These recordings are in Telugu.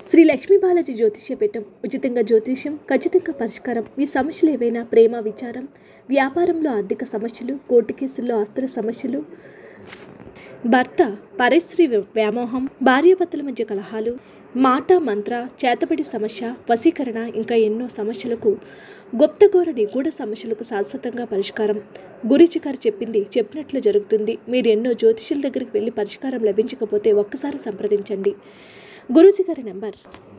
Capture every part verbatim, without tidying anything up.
శ్రీ లక్ష్మీ బాలాజీ జ్యోతిష్య పీఠం ఉచితంగా జ్యోతిష్యం, ఖచ్చితంగా పరిష్కారం. మీ సమస్యలు ఏవైనా ప్రేమ, విచారం, వ్యాపారంలో ఆర్థిక సమస్యలు, కోర్టు కేసుల్లో ఆస్తుల సమస్యలు, భర్త పరస్త్రీ వ్యామోహం, భార్యాభర్తల మధ్య కలహాలు, మాట మంత్ర చేతబడి సమస్య, వశీకరణ, ఇంకా ఎన్నో సమస్యలకు, గుప్తఘోర నిగూఢ సమస్యలకు శాశ్వతంగా పరిష్కారం. గురూజీ గారు చెప్పింది చెప్పినట్లు జరుగుతుంది. మీరు ఎన్నో జ్యోతిష్యుల దగ్గరికి వెళ్ళి పరిష్కారం లభించకపోతే ఒక్కసారి సంప్రదించండి. గురూజీ గారి number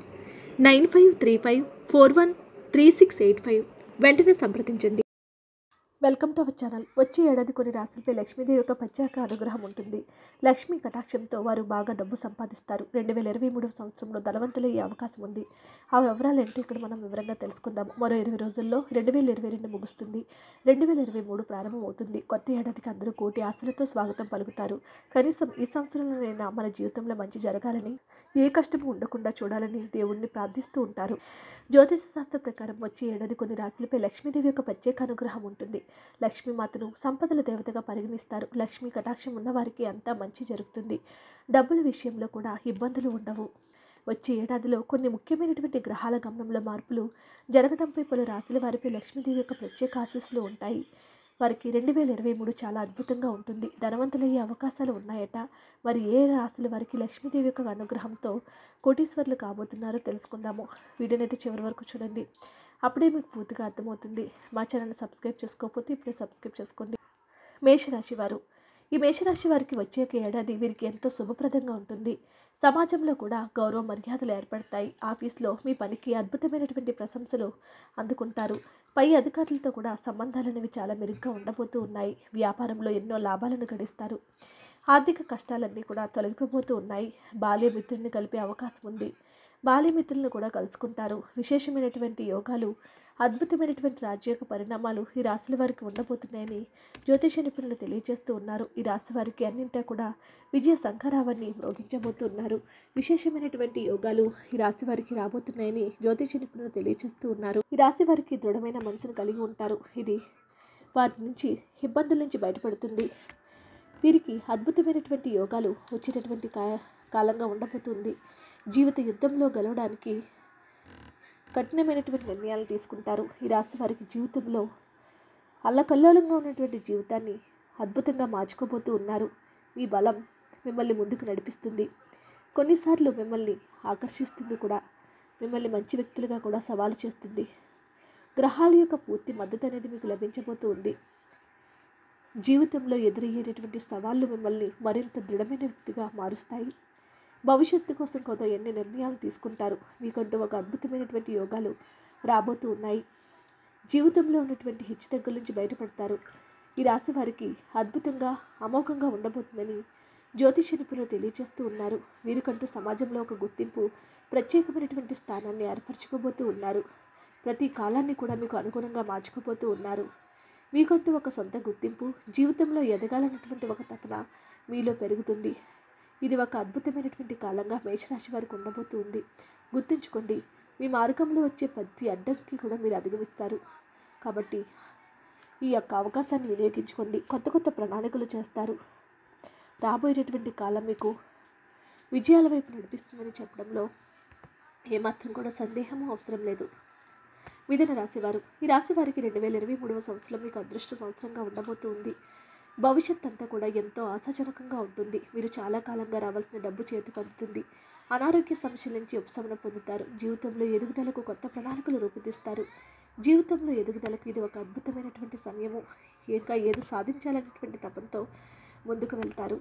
nine five three five four one three six eight five. వెంటనే సంప్రదించండి. Welcome to our channel. వచ్చే ఏడాది కొన్ని రాశులపై లక్ష్మీదేవి యొక్క ప్రత్యేక అనుగ్రహం ఉంటుంది. లక్ష్మీ కటాక్షంతో వారు బాగా డబ్బు సంపాదిస్తారు. రెండు వేల ఇరవై మూడవ సంవత్సరంలో ధనవంతులయ్యే అవకాశం ఉంది. ఆ వివరాలు ఏంటో ఇక్కడ మనం వివరంగా తెలుసుకుందాం. మరో ఇరవై రోజుల్లో రెండు వేల ఇరవై రెండు ముగుస్తుంది. రెండు వేల ఇరవై మూడు ప్రారంభం అవుతుంది. కొత్త ఏడాదికి అందరూ కోటి ఆశలతో స్వాగతం పలుకుతారు. కనీసం ఈ సంవత్సరంలోనైనా మన జీవితంలో మంచి జరగాలని, ఏ కష్టము ఉండకుండా చూడాలని దేవుణ్ణి ప్రార్థిస్తూ ఉంటారు. జ్యోతిష శాస్త్ర ప్రకారం వచ్చే ఏడాది కొన్ని రాశులపై లక్ష్మీదేవి యొక్క ప్రత్యేక అనుగ్రహం ఉంటుంది. లక్ష్మీమాతను సంపదల దేవతగా పరిగణిస్తారు. లక్ష్మీ కటాక్షం ఉన్న వారికి అంతా మంచి జరుగుతుంది. డబ్బుల విషయంలో కూడా ఇబ్బందులు ఉండవు. వచ్చే ఏడాదిలో కొన్ని ముఖ్యమైనటువంటి గ్రహాల గమనంలో మార్పులు జరగడంపై పలు రాశుల వారిపై లక్ష్మీదేవి యొక్క ప్రత్యేక ఆశీస్సులు ఉంటాయి. వారికి రెండు వేల ఇరవై మూడు చాలా అద్భుతంగా ఉంటుంది. ధనవంతులయ్యే అవకాశాలు ఉన్నాయట. మరి ఏ రాశుల వారికి లక్ష్మీదేవి యొక్క అనుగ్రహంతో కోటీశ్వర్లు కాబోతున్నారో తెలుసుకుందాము. వీడియోనైతే చివరి వరకు చూడండి. అప్పుడే మీకు పూర్తిగా అర్థమవుతుంది. మా ఛానల్ని సబ్స్క్రైబ్ చేసుకోకపోతే ఇప్పుడే సబ్స్క్రైబ్ చేసుకోండి. మేషరాశి వారు. ఈ మేషరాశి వారికి వచ్చే ఏడాది వీరికి ఎంతో శుభప్రదంగా ఉంటుంది. సమాజంలో కూడా గౌరవ మర్యాదలు ఏర్పడతాయి. ఆఫీస్లో మీ పనికి అద్భుతమైనటువంటి ప్రశంసలు అందుకుంటారు. పై అధికారులతో కూడా సంబంధాలు అనేవి చాలా మెరుగ్గా ఉండబోతూ ఉన్నాయి. వ్యాపారంలో ఎన్నో లాభాలను గడిస్తారు. ఆర్థిక కష్టాలన్నీ కూడా తొలగిపోతూ ఉన్నాయి. బాల్య మిత్రుల్ని కలిపే అవకాశం ఉంది. బాల్యమిత్రులను కూడా కలుసుకుంటారు. విశేషమైనటువంటి యోగాలు, అద్భుతమైనటువంటి రాజ్యక పరిణామాలు ఈ రాశుల వారికి ఉండబోతున్నాయని జ్యోతిష నిపుణులు తెలియజేస్తూ ఉన్నారు. ఈ రాశి వారికి అన్నింటా కూడా విజయ సంఖరావాన్ని మ్రోగించబోతున్నారు. విశేషమైనటువంటి యోగాలు ఈ రాశి వారికి రాబోతున్నాయని జ్యోతిష నిపుణులు తెలియజేస్తూ ఉన్నారు. ఈ రాశి వారికి దృఢమైన మనసును కలిగి ఉంటారు. ఇది వారి నుంచి ఇబ్బందుల నుంచి బయటపడుతుంది. వీరికి అద్భుతమైనటువంటి యోగాలు వచ్చేటటువంటి కా కాలంగా ఉండబోతుంది. జీవిత యుద్ధంలో గెలవడానికి కఠినమైనటువంటి నిర్ణయాలు తీసుకుంటారు. ఈ రాశి వారికి జీవితంలో అల్లకల్లోలంగా ఉన్నటువంటి జీవితాన్ని అద్భుతంగా మార్చుకోబోతూ ఉన్నారు. మీ బలం మిమ్మల్ని ముందుకు నడిపిస్తుంది. కొన్నిసార్లు మిమ్మల్ని ఆకర్షిస్తుంది కూడా. మిమ్మల్ని మంచి వ్యక్తులుగా కూడా సవాలు చేస్తుంది. గ్రహాల యొక్క పూర్తి మద్దతు అనేది మీకు లభించబోతూ ఉంది. జీవితంలో ఎదురయ్యేటటువంటి సవాళ్ళు మిమ్మల్ని మరింత దృఢమైన వ్యక్తిగా మారుస్తాయి. భవిష్యత్తు కోసం కొంత ఎన్ని నిర్ణయాలు తీసుకుంటారు. మీకంటూ ఒక అద్భుతమైనటువంటి యోగాలు రాబోతూ ఉన్నాయి. జీవితంలో ఉన్నటువంటి హెచ్చుతగ్గుల నుంచి బయటపడతారు. ఈ రాశి వారికి అద్భుతంగా అమోఘంగా ఉండబోతుందని జ్యోతిష నిపుణులు తెలియజేస్తూ ఉన్నారు. వీరికంటూ సమాజంలో ఒక గుర్తింపు, ప్రత్యేకమైనటువంటి స్థానాన్ని ఏర్పరచుకోబోతూ ఉన్నారు. ప్రతి కాలాన్ని కూడా మీకు అనుగుణంగా మార్చుకోబోతూ ఉన్నారు. మీకంటూ ఒక సొంత గుర్తింపు, జీవితంలో ఎదగాలన్నటువంటి ఒక తపన మీలో పెరుగుతుంది. ఇది ఒక అద్భుతమైనటువంటి కాలంగా మేషరాశి వారికి ఉండబోతుంది. గుర్తుంచుకోండి, మీ మార్గంలో వచ్చే ప్రతి అడ్డంకి కూడా మీరు అధిగమిస్తారు. కాబట్టి ఈ యొక్క అవకాశాన్ని వినియోగించుకోండి. కొత్త కొత్త ప్రణాళికలు చేస్తారు. రాబోయేటటువంటి కాలం మీకు విజయాల వైపు నడిపిస్తుందని చెప్పడంలో ఏమాత్రం కూడా సందేహం అవసరం లేదు. మిథున రాశివారు. ఈ రాశి వారికి రెండు వేల ఇరవై మూడవ సంవత్సరం మీకు అదృష్ట సంవత్సరంగా ఉండబోతుంది. భవిష్యత్ అంతా కూడా ఎంతో ఆశాజనకంగా ఉంటుంది. మీరు చాలా కాలంగా రావాల్సిన డబ్బు చేతికి అందుతుంది. అనారోగ్య సమస్యల నుంచి ఉపశమనం పొందుతారు. జీవితంలో ఎదుగుదలకు కొత్త ప్రణాళికలు రూపొందిస్తారు. జీవితంలో ఎదుగుదలకు ఇది ఒక అద్భుతమైనటువంటి సమయము. ఇంకా ఏదో సాధించాలనేటువంటి తపంతో ముందుకు వెళ్తారు.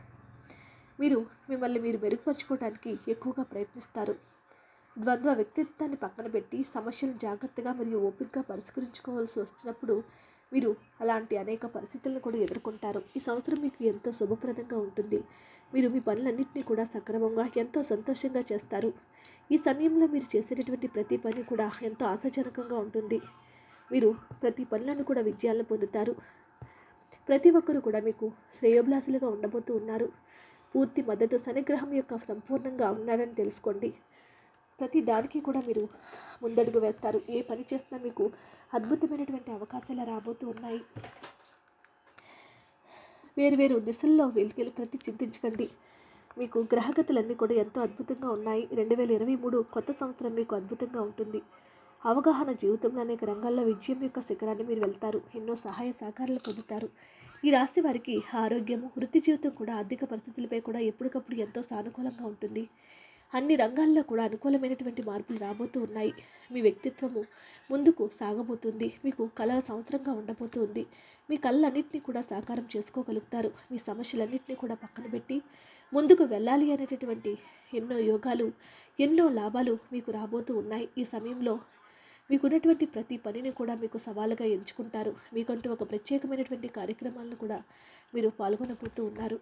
మీరు మిమ్మల్ని మీరు మెరుగుపరుచుకోవడానికి ఎక్కువగా ప్రయత్నిస్తారు. ద్వంద్వ వ్యక్తిత్వాన్ని పక్కన పెట్టి సమస్యలను జాగ్రత్తగా మరియు ఓపికగా పరిష్కరించుకోవాల్సి వచ్చినప్పుడు మీరు అలాంటి అనేక పరిస్థితులను కూడా ఎదుర్కొంటారు. ఈ సంవత్సరం మీకు ఎంతో శుభప్రదంగా ఉంటుంది. మీరు మీ పనులన్నింటినీ కూడా సక్రమంగా ఎంతో సంతోషంగా చేస్తారు. ఈ సమయంలో మీరు చేసేటటువంటి ప్రతి పని కూడా ఎంతో ఆశాజనకంగా ఉంటుంది. మీరు ప్రతి పనులను కూడా విజయాలను పొందుతారు. ప్రతి ఒక్కరూ కూడా మీకు శ్రేయోభిలాషులుగా ఉండబోతూ ఉన్నారు. పూర్తి మద్దతు శనిగ్రహం యొక్క సంపూర్ణంగా ఉన్నారని తెలుసుకోండి. ప్రతి దానికి కూడా మీరు ముందడుగు వేస్తారు. ఏ పని చేసినా మీకు అద్భుతమైనటువంటి అవకాశాలు రాబోతూ ఉన్నాయి. వేరు వేరు దిశల్లో వెళ్ళి ప్రతి చింతించకండి. మీకు గ్రహగతులన్నీ కూడా ఎంతో అద్భుతంగా ఉన్నాయి. రెండు వేల ఇరవై మూడు కొత్త సంవత్సరం మీకు అద్భుతంగా ఉంటుంది. అవగాహన జీవితంలో అనేక రంగాల్లో విజయం యొక్క శిఖరాన్ని మీరు వెళ్తారు. ఎన్నో సహాయ సహకారాలు పొందుతారు. ఈ రాశి వారికి ఆరోగ్యము, వృత్తి జీవితం కూడా ఆర్థిక పరిస్థితులపై కూడా ఎప్పటికప్పుడు ఎంతో సానుకూలంగా ఉంటుంది. అన్ని రంగాల్లో కూడా అనుకూలమైనటువంటి మార్పులు రాబోతూ ఉన్నాయి. మీ వ్యక్తిత్వము ముందుకు సాగబోతుంది. మీకు కళల సంవత్సరంగా ఉండబోతుంది. మీ కళలన్నింటినీ కూడా సాకారం చేసుకోగలుగుతారు. మీ సమస్యలన్నింటినీ కూడా పక్కన పెట్టి ముందుకు వెళ్ళాలి అనేటటువంటి ఎన్నో యోగాలు, ఎన్నో లాభాలు మీకు రాబోతూ ఉన్నాయి. ఈ సమయంలో మీకున్నటువంటి ప్రతి పనిని కూడా మీకు సవాలుగా ఎంచుకుంటారు. మీకంటూ ఒక ప్రత్యేకమైనటువంటి కార్యక్రమాలను కూడా మీరు పాల్గొనబోతూ ఉన్నారు.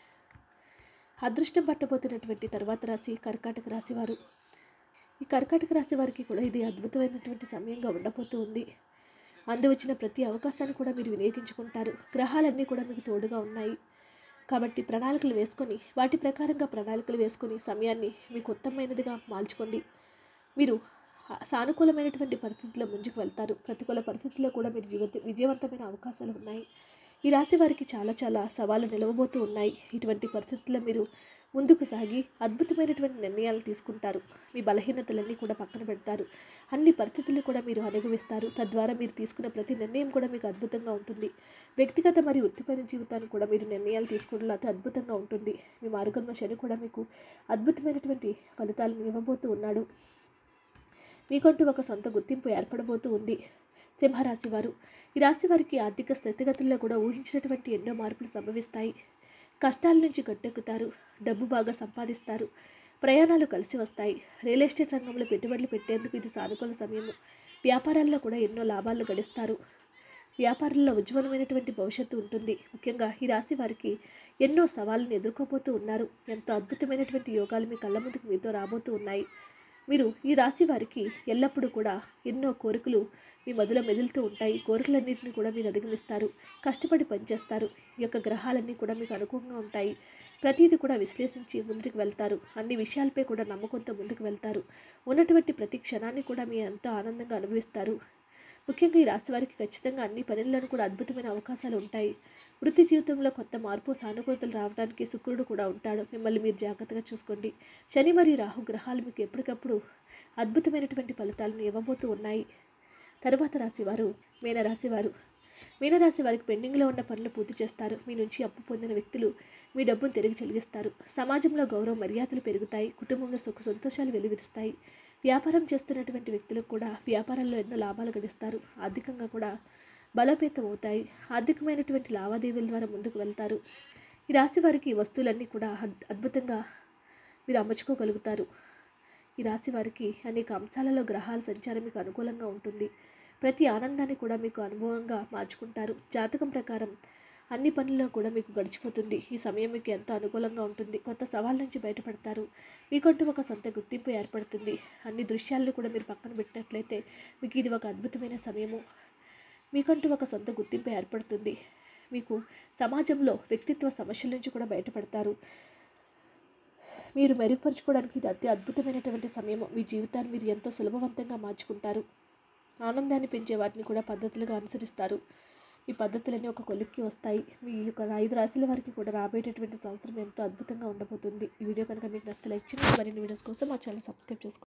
అదృష్టం పట్టబోతున్నటువంటి తర్వాత రాశి కర్కాటక రాశి వారు. ఈ కర్కాటక రాశి వారికి కూడా ఇది అద్భుతమైనటువంటి సమయంగా ఉండబోతూ ఉంది. అందు వచ్చిన ప్రతి అవకాశాన్ని కూడా మీరు వినియోగించుకుంటారు. గ్రహాలన్నీ కూడా మీకు తోడుగా ఉన్నాయి కాబట్టి ప్రణాళికలు వేసుకొని వాటి ప్రకారంగా ప్రణాళికలు వేసుకొని సమయాన్ని మీకు ఉత్తమమైనదిగా మార్చుకోండి. మీరు సానుకూలమైనటువంటి పరిస్థితుల్లో ముందుకు వెళ్తారు. ప్రతికూల పరిస్థితుల్లో కూడా మీరు జీవిత విజయవంతమైన అవకాశాలు ఉన్నాయి. ఈ రాశి వారికి చాలా చాలా సవాళ్ళు నిలవబోతూ ఉన్నాయి. ఇటువంటి పరిస్థితుల్లో మీరు ముందుకు సాగి అద్భుతమైనటువంటి నిర్ణయాలు తీసుకుంటారు. మీ బలహీనతలన్నీ కూడా పక్కన పెడతారు. అన్ని పరిస్థితులు కూడా మీరు అనుభవిస్తారు. తద్వారా మీరు తీసుకున్న ప్రతి నిర్ణయం కూడా మీకు అద్భుతంగా ఉంటుంది. వ్యక్తిగత మరియు వృత్తిపర జీవితాన్ని కూడా మీరు నిర్ణయాలు తీసుకోవడంలో అతి అద్భుతంగా ఉంటుంది. మీ మార్గంలో శని కూడా మీకు అద్భుతమైనటువంటి ఫలితాలను ఇవ్వబోతూ ఉన్నాడు. మీకంటూ ఒక సొంత గుర్తింపు ఏర్పడబోతూ ఉంది. సింహరాశి వారు. ఈ రాశి వారికి ఆర్థిక స్థితిగతుల్లో కూడా ఊహించినటువంటి ఎన్నో మార్పులు సంభవిస్తాయి. కష్టాల నుంచి గట్టెక్కుతారు. డబ్బు బాగా సంపాదిస్తారు. ప్రయాణాలు కలిసి వస్తాయి. రియల్ ఎస్టేట్ రంగంలో పెట్టుబడులు పెట్టేందుకు ఇది సానుకూల సమయం. వ్యాపారాల్లో కూడా ఎన్నో లాభాలు గడిస్తారు. వ్యాపారంలో ఉజ్వలమైనటువంటి భవిష్యత్తు ఉంటుంది. ముఖ్యంగా ఈ రాశి వారికి ఎన్నో సవాళ్ళను ఎదుర్కోబోతూ ఉన్నారు. ఎంతో అద్భుతమైనటువంటి యోగాలు మీ కళ్ళ ముందుకు మీతో రాబోతూ ఉన్నాయి. మీరు ఈ రాశి వారికి ఎల్లప్పుడూ కూడా ఎన్నో కోరికలు మీ మధ్యలో మెదులుతూ ఉంటాయి. కోరికలన్నింటినీ కూడా మీరు అధిగమిస్తారు. కష్టపడి పనిచేస్తారు. ఈ యొక్క గ్రహాలన్నీ కూడా మీకు అనుకూలంగా ఉంటాయి. ప్రతిదీ కూడా విశ్లేషించి ముందుకు వెళ్తారు. అన్ని విషయాలపై కూడా నమ్మకంతో ముందుకు వెళ్తారు. ఉన్నటువంటి ప్రతి క్షణాన్ని కూడా మీ ఎంతో ఆనందంగా అనుభవిస్తారు. ముఖ్యంగా ఈ రాశి వారికి ఖచ్చితంగా అన్ని పనుల్లోనూ కూడా అద్భుతమైన అవకాశాలు ఉంటాయి. వృత్తి జీవితంలో కొత్త మార్పు, సానుకూలతలు రావడానికి శుక్రుడు కూడా ఉంటాడు. మిమ్మల్ని మీరు జాగ్రత్తగా చూసుకోండి. శని మరియు రాహు గ్రహాలు మీకు ఎప్పటికప్పుడు అద్భుతమైనటువంటి ఫలితాలను ఇవ్వబోతూ ఉన్నాయి. తరువాత రాశివారు మీనరాశివారు. మీనరాశి వారికి పెండింగ్లో ఉన్న పనులు పూర్తి చేస్తారు. మీ నుంచి అప్పు పొందిన వ్యక్తులు మీ డబ్బును తిరిగి చెల్లిస్తారు. సమాజంలో గౌరవ మర్యాదలు పెరుగుతాయి. కుటుంబంలో సుఖ సంతోషాలు వెలువరిస్తాయి. వ్యాపారం చేస్తున్నటువంటి వ్యక్తులకు కూడా వ్యాపారాల్లో ఎన్నో లాభాలు గడిస్తారు. ఆర్థికంగా కూడా బలోపేతం అవుతాయి. ఆర్థికమైనటువంటి లావాదేవీల ద్వారా ముందుకు వెళ్తారు. ఈ రాశి వారికి వస్తువులన్నీ కూడా అద్భుతంగా మీరు అమర్చుకోగలుగుతారు. ఈ రాశి వారికి అనేక అంశాలలో గ్రహాల సంచారం మీకు అనుకూలంగా ఉంటుంది. ప్రతి ఆనందాన్ని కూడా మీకు అనుభవంగా మార్చుకుంటారు. జాతకం ప్రకారం అన్ని పనుల్లో కూడా మీకు గడిచిపోతుంది. ఈ సమయం మీకు ఎంతో అనుకూలంగా ఉంటుంది. కొత్త సవాళ్ళ నుంచి బయటపడతారు. మీకంటూ ఒక సొంత గుర్తింపు ఏర్పడుతుంది. అన్ని దృశ్యాలను కూడా మీరు పక్కన పెట్టినట్లయితే మీకు ఇది ఒక అద్భుతమైన సమయము. మీకంటూ ఒక సొంత గుర్తింపు ఏర్పడుతుంది. మీకు సమాజంలో వ్యక్తిత్వ సమస్యల నుంచి కూడా బయటపడతారు. మీరు మెరుగుపరుచుకోవడానికి ఇది అతి అద్భుతమైనటువంటి సమయము. మీ జీవితాన్ని మీరు ఎంతో సులభవంతంగా మార్చుకుంటారు. ఆనందాన్ని పెంచే వాటిని కూడా పద్ధతులుగా అనుసరిస్తారు. ఈ పద్ధతులన్నీ ఒక కొలిక్కి వస్తాయి. మీ యొక్క ఐదు రాశుల వారికి కూడా రాబోయేటటువంటి సంవత్సరం ఎంతో అద్భుతంగా ఉండబోతుంది. ఈ వీడియో కనుక మీకు నచ్చితే లైక్ చేయండి. మరిన్ని వీడియోస్ కోసం మా ఛానల్ సబ్స్క్రైబ్ చేసుకోండి.